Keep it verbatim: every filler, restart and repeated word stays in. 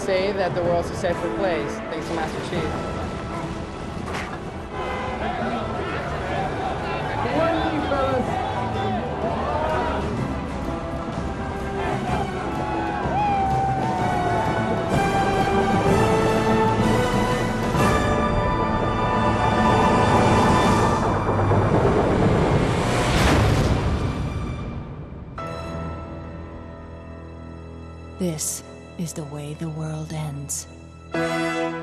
say that the world's a safer place, thanks to Master Chief. One you, fellas. This is the way the world ends.